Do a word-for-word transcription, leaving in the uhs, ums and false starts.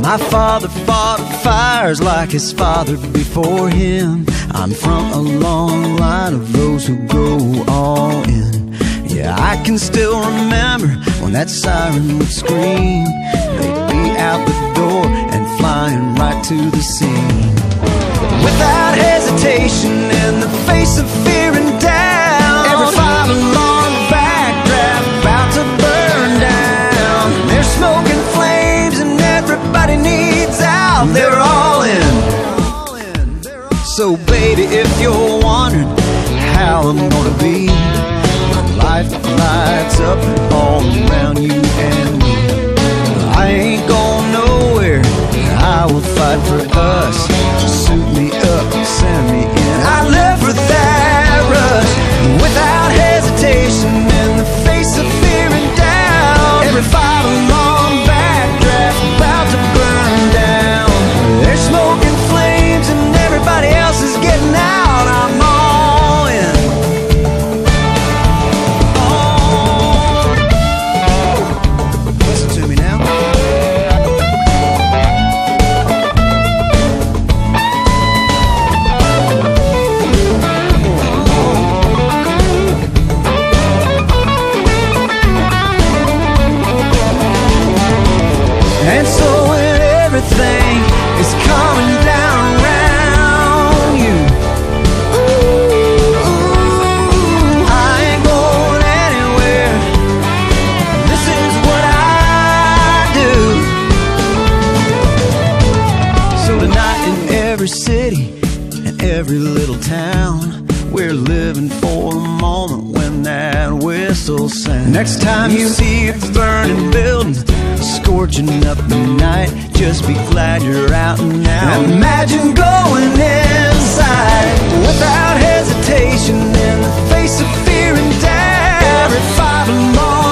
My father fought fires like his father before him. I'm from a long line of those who go all in. Yeah, I can still remember when that siren would scream. They'd be out the door and flying right to the scene. Without hesitation, in the face of fear and doubt, every five-alarm backdraft about to burn down. They're smoking flames and everybody needs out. They're all in. So baby, if you're wondering how I'm gonna be when life lights up all around you and me, I ain't going nowhere. I will fight for us. Suit me up, send me in. I live for that rush. Without hesitation, in the face of fear and doubt, every five-alarm backdraft about to burn down. They're smoking flames and everybody else is getting out. I'm all in. Oh. Listen to me now. And so when everything is coming down around you, ooh, I ain't going anywhere. This is what I do. So tonight in every city and every little town, we're living for the moment when that whistle sounds. Next time you see a burning building scorching up the night, just be glad you're out and out. Imagine going inside without hesitation, in the face of fear and doubt. Every five alarm